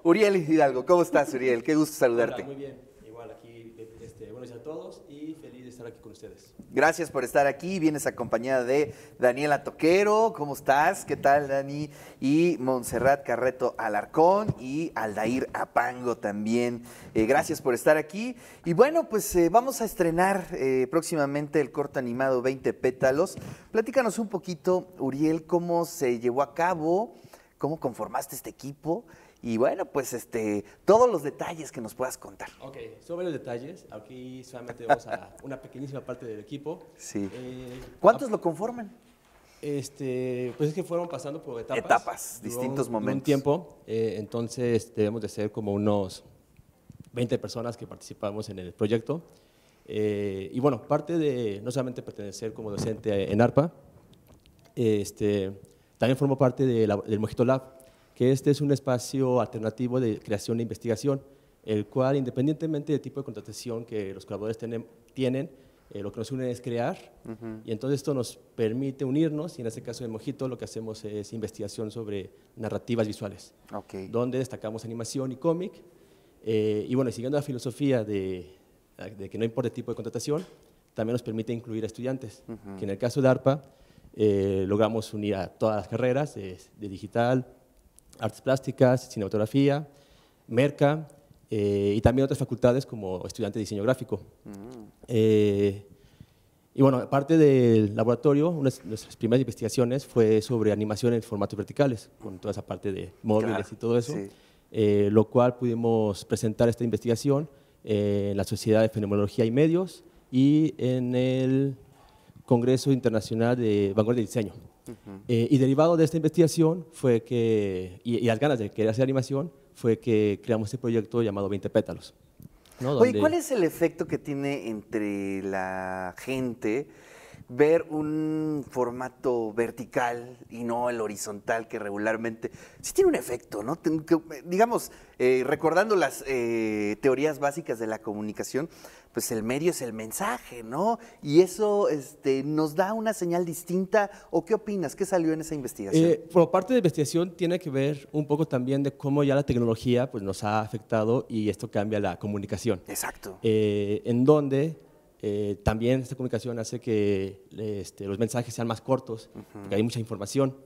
Uriel Hidalgo, ¿cómo estás, Uriel? Qué gusto saludarte. Hola, muy bien. Igual aquí, buenos días a todos y feliz de estar aquí con ustedes. Gracias por estar aquí. Vienes acompañada de Daniela Toquero. ¿Cómo estás? ¿Qué tal, Dani? Y Montserrat Carreto Alarcón y Aldair Apango también. Gracias por estar aquí. Y bueno, pues vamos a estrenar próximamente el corto animado 20 pétalos. Platícanos un poquito, Uriel, cómo se llevó a cabo, cómo conformaste este equipo. Y bueno, pues todos los detalles que nos puedas contar. Ok, sobre los detalles, aquí solamente vamos a una pequeñísima parte del equipo. Sí. ¿Cuántos a- lo conforman? Pues es que fueron pasando por etapas. Etapas, Duró distintos duró momentos. un tiempo, entonces debemos de ser como unos 20 personas que participamos en el proyecto. Y bueno, parte de no solamente pertenecer como docente en ARPA, también formo parte del Mojito Lab, que este es un espacio alternativo de creación e investigación, el cual, independientemente del tipo de contratación que los colaboradores tienen, lo que nos une es crear, y entonces esto nos permite unirnos, y en este caso de Mojito lo que hacemos es investigación sobre narrativas visuales, donde destacamos animación y cómic, y bueno, siguiendo la filosofía de que no importa el tipo de contratación, también nos permite incluir a estudiantes, que en el caso de ARPA logramos unir a todas las carreras de digital, artes plásticas, cinematografía, merca y también otras facultades como estudiante de diseño gráfico. Y bueno, aparte del laboratorio, una de nuestras primeras investigaciones fue sobre animación en formatos verticales, con toda esa parte de móviles y todo eso, Sí. lo cual pudimos presentar esta investigación en la Sociedad de Fenomenología y Medios y en el Congreso Internacional de Vanguardia de Diseño. Y derivado de esta investigación fue que, y las ganas de querer hacer animación, fue que creamos este proyecto llamado 20 pétalos, ¿no? Oye, ¿cuál es el efecto que tiene entre la gente ver un formato vertical y no el horizontal que regularmente sí tiene un efecto, ¿no? Digamos, recordando las teorías básicas de la comunicación, pues el medio es el mensaje, ¿no? Y eso nos da una señal distinta. ¿O qué opinas? ¿Qué salió en esa investigación? Por parte de investigación tiene que ver un poco también de cómo ya la tecnología pues, nos ha afectado y esto cambia la comunicación. Exacto. En donde también esta comunicación hace que los mensajes sean más cortos, porque hay mucha información.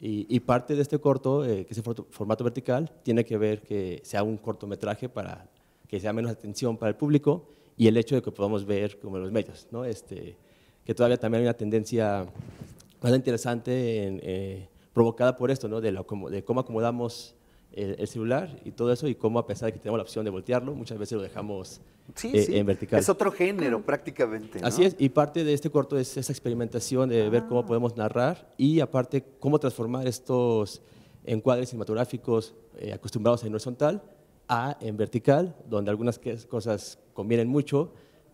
Y parte de este corto, que es el formato vertical, tiene que ver que sea un cortometraje para que sea menos atención para el público y el hecho de que podamos ver como en los medios, ¿no? Que todavía también hay una tendencia bastante interesante provocada por esto, ¿no? De cómo acomodamos el celular y todo eso, y cómo a pesar de que tenemos la opción de voltearlo, muchas veces lo dejamos Sí, sí. en vertical. Es otro género prácticamente, ¿no? Así es, y parte de este corto es esa experimentación de ver cómo podemos narrar y aparte cómo transformar estos encuadres cinematográficos acostumbrados en horizontal en vertical, donde algunas cosas convienen mucho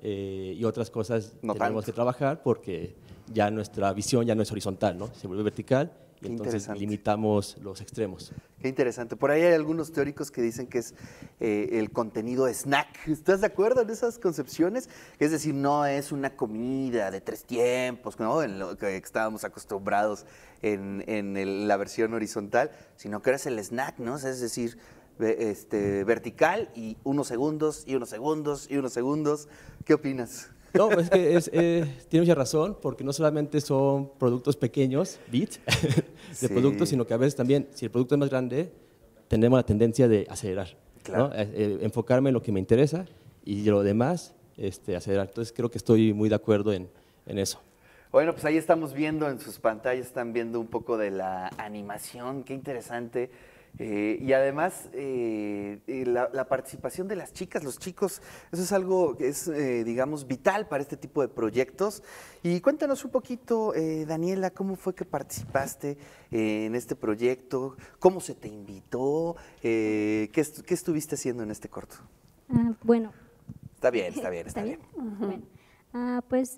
y otras cosas No tenemos tanto. que trabajar porque ya nuestra visión ya no es horizontal, ¿no? Se vuelve vertical y Qué entonces interesante. limitamos los extremos. Qué interesante. Por ahí hay algunos teóricos que dicen que es el contenido snack. ¿Estás de acuerdo en esas concepciones? Es decir, no es una comida de 3 tiempos, ¿no? En lo que estábamos acostumbrados en la versión horizontal, sino que eres el snack, ¿no? O sea, es decir, vertical y unos segundos, y unos segundos, y unos segundos. ¿Qué opinas? No, es que tiene mucha razón, porque no solamente son productos pequeños, bits, de Sí. productos, sino que a veces también, si el producto es más grande, tenemos la tendencia de acelerar, Claro. ¿no? Enfocarme en lo que me interesa y lo demás, acelerar. Entonces creo que estoy muy de acuerdo en eso. Bueno, pues ahí estamos viendo en sus pantallas, están viendo un poco de la animación, qué interesante. Y además, la participación de las chicas, los chicos, eso es algo que es, digamos, vital para este tipo de proyectos. Y cuéntanos un poquito, Daniela, ¿cómo fue que participaste en este proyecto? ¿Cómo se te invitó? ¿Qué estuviste haciendo en este corto? Bueno, Está bien, está bien, está ¿está bien? bien. Bueno, pues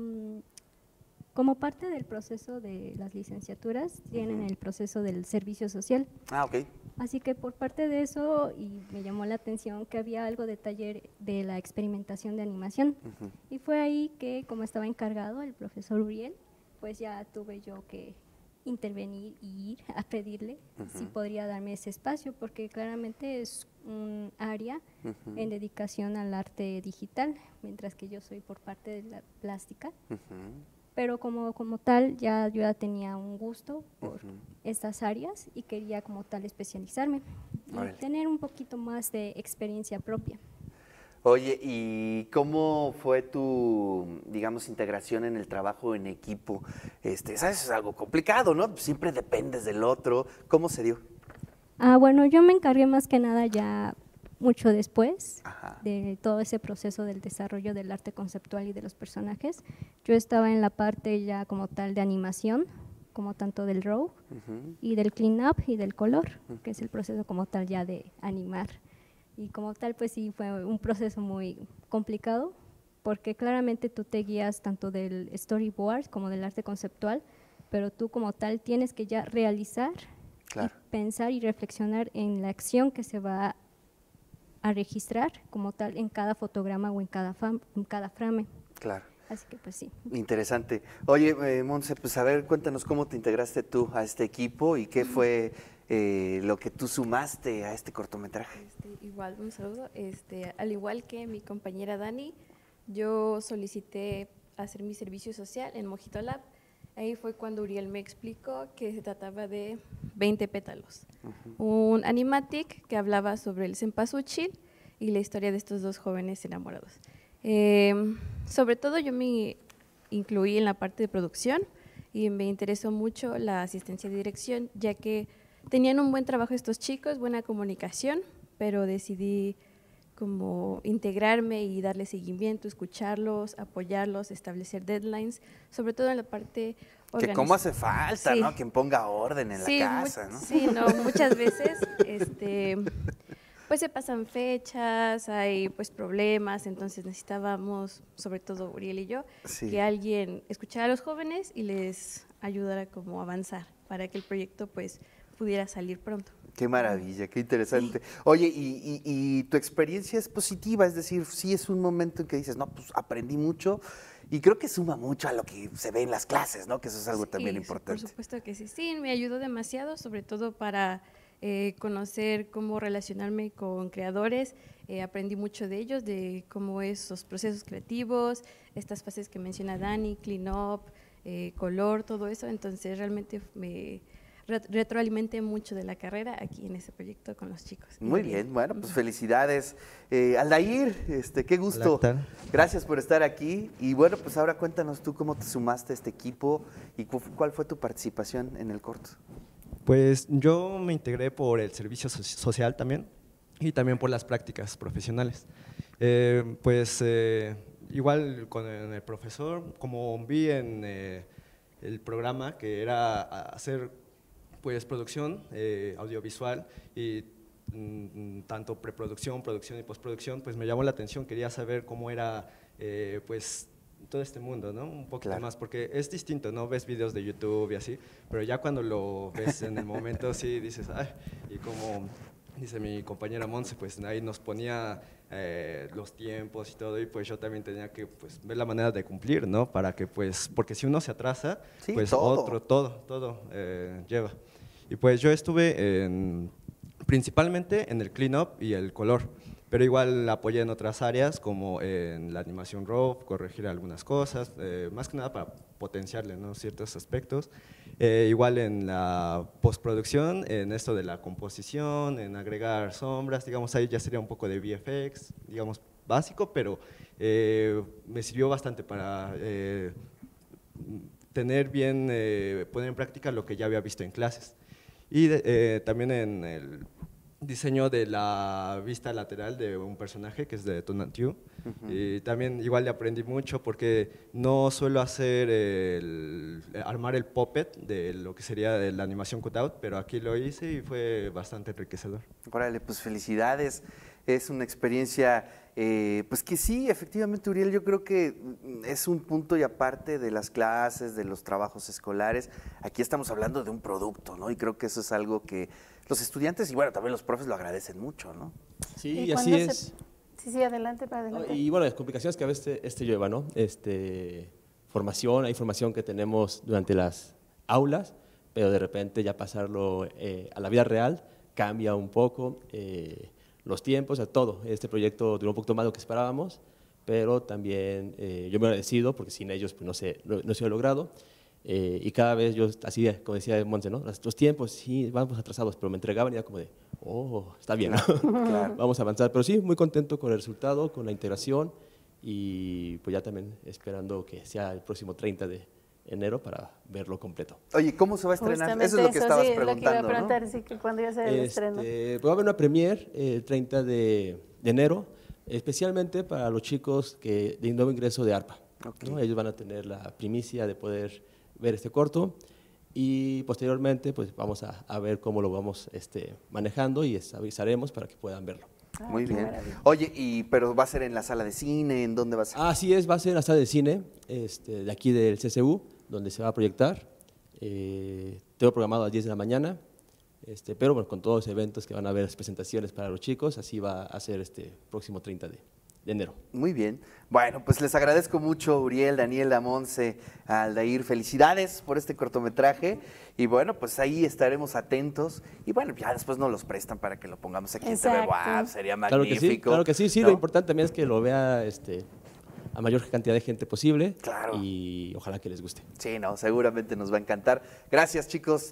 como parte del proceso de las licenciaturas, tienen el proceso del servicio social. Ah, ok. Así que por parte de eso, y me llamó la atención que había algo de taller de la experimentación de animación. Y fue ahí que, como estaba encargado el profesor Uriel, pues ya tuve yo que intervenir y ir a pedirle si podría darme ese espacio, porque claramente es un área en dedicación al arte digital, mientras que yo soy por parte de la plástica. Pero como tal, yo ya tenía un gusto por estas áreas y quería como tal especializarme y tener un poquito más de experiencia propia. Oye, ¿y cómo fue tu, digamos, integración en el trabajo en equipo? ¿Sabes? Es algo complicado, ¿no? Siempre dependes del otro. ¿Cómo se dio? Bueno, yo me encargué más que nada ya mucho después de todo ese proceso del desarrollo del arte conceptual y de los personajes. Yo estaba en la parte ya como tal de animación, como tanto del RAW y del clean up y del color, que es el proceso como tal ya de animar. Y como tal, pues sí, fue un proceso muy complicado, porque claramente tú te guías tanto del storyboard como del arte conceptual, pero tú como tal tienes que ya realizar y pensar y reflexionar en la acción que se va a registrar como tal en cada fotograma o en cada frame. Claro. Así que pues sí. Interesante. Oye, Monse, pues a ver, cuéntanos cómo te integraste tú a este equipo y qué fue lo que tú sumaste a este cortometraje. Igual, un saludo. Al igual que mi compañera Dani, yo solicité hacer mi servicio social en Mojito Lab. Ahí fue cuando Uriel me explicó que se trataba de 20 pétalos, un animatic que hablaba sobre el cempasúchil y la historia de estos dos jóvenes enamorados. Sobre todo yo me incluí en la parte de producción y me interesó mucho la asistencia de dirección, ya que tenían un buen trabajo estos chicos, buena comunicación, pero decidí como integrarme y darle seguimiento, escucharlos, apoyarlos, establecer deadlines, sobre todo en la parte organizativa. Que cómo hace falta, ¿no? Quien ponga orden en la casa, ¿no? Sí, no, muchas veces pues se pasan fechas, hay pues problemas, entonces necesitábamos, sobre todo Uriel y yo, que alguien escuchara a los jóvenes y les ayudara como a avanzar para que el proyecto pues pudiera salir pronto. Qué maravilla, qué interesante. Oye, y tu experiencia es positiva, es decir, sí es un momento en que dices, no, pues aprendí mucho y creo que suma mucho a lo que se ve en las clases, ¿no? Que eso es algo también importante. Por supuesto que sí, sí, me ayudó demasiado, sobre todo para conocer cómo relacionarme con creadores, aprendí mucho de ellos, de cómo es sus procesos creativos, estas fases que menciona Dani, clean up, color, todo eso, entonces realmente me retroalimenté mucho de la carrera aquí en ese proyecto con los chicos. Muy bien, bueno, pues felicidades. Aldair, qué gusto. Hola, ¿qué tal? Gracias por estar aquí. Y bueno, pues ahora cuéntanos tú cómo te sumaste a este equipo y cuál fue tu participación en el corto. Pues yo me integré por el servicio social también y también por las prácticas profesionales. Igual con el profesor, como vi en el programa que era hacer pues producción audiovisual y tanto preproducción, producción y postproducción, pues me llamó la atención, quería saber cómo era pues todo este mundo, ¿no? Un poquito más, porque es distinto, ¿no? Ves videos de YouTube y así, pero ya cuando lo ves en el momento sí dices, ay, y como dice mi compañera Monse, pues ahí nos ponía los tiempos y todo, y pues yo también tenía que pues ver la manera de cumplir, ¿no? Para que pues, porque si uno se atrasa, sí, pues todo lleva. Y pues yo estuve principalmente en el clean up y el color, pero igual apoyé en otras áreas como en la animación RAW, corregir algunas cosas, más que nada para potenciarle, ¿no? Ciertos aspectos. Igual en la postproducción, en esto de la composición, en agregar sombras, digamos, ahí ya sería un poco de VFX, digamos, básico, pero me sirvió bastante para tener bien, poner en práctica lo que ya había visto en clases. Y también en el diseño de la vista lateral de un personaje que es de Tonantiu. Y también igual le aprendí mucho porque no suelo hacer armar el puppet de lo que sería de la animación cutout, pero aquí lo hice y fue bastante enriquecedor. Órale, pues felicidades, es una experiencia, pues que sí, efectivamente, Uriel, yo creo que es un punto y aparte de las clases, de los trabajos escolares, aquí estamos hablando de un producto, ¿no? Y creo que eso es algo que los estudiantes y bueno, también los profes lo agradecen mucho, ¿no? Sí, así es. Sí, adelante, para adelante. Y bueno, las complicaciones que a veces lleva, ¿no? Hay formación que tenemos durante las aulas, pero de repente ya pasarlo a la vida real cambia un poco los tiempos, todo. Este proyecto duró un poquito más de lo que esperábamos, pero también yo me agradecido porque sin ellos pues, no se hubiera logrado. Y cada vez yo, así como decía Monse, ¿no? Los tiempos sí vamos atrasados, pero me entregaban y era como de, oh, está bien, ¿no? Claro. Vamos a avanzar. Pero sí, muy contento con el resultado, con la integración y pues ya también esperando que sea el próximo 30 de enero para verlo completo. Oye, ¿cómo se va a estrenar? Justamente eso es lo que estabas sí, lo que iba a preguntando, preguntar, ¿no? sí, que cuando iba a ser el estreno. Pues va a haber una premier el 30 de enero, especialmente para los chicos de nuevo ingreso de ARPA. Ok. ¿no? Ellos van a tener la primicia de poder ver este corto y posteriormente pues vamos a ver cómo lo vamos manejando y avisaremos para que puedan verlo. Muy qué bien. maravilla. Oye, pero ¿va a ser en la sala de cine? ¿En dónde va a ser? Así es, va a ser en la sala de cine de aquí del CCU, donde se va a proyectar. Tengo programado a las 10 de la mañana, pero bueno, con todos los eventos que van a haber, las presentaciones para los chicos, así va a ser este próximo 30 de enero. Muy bien. Bueno, pues les agradezco mucho, Uriel, Daniela, Monse, Aldair. Felicidades por este cortometraje. Y bueno, pues ahí estaremos atentos. Y bueno, ya después nos los prestan para que lo pongamos aquí en TV Exacto. WAP. Sería magnífico. Claro que sí, ¿no? lo importante también es que lo vea a mayor cantidad de gente posible. Claro. Y ojalá que les guste. Sí, no, seguramente nos va a encantar. Gracias, chicos.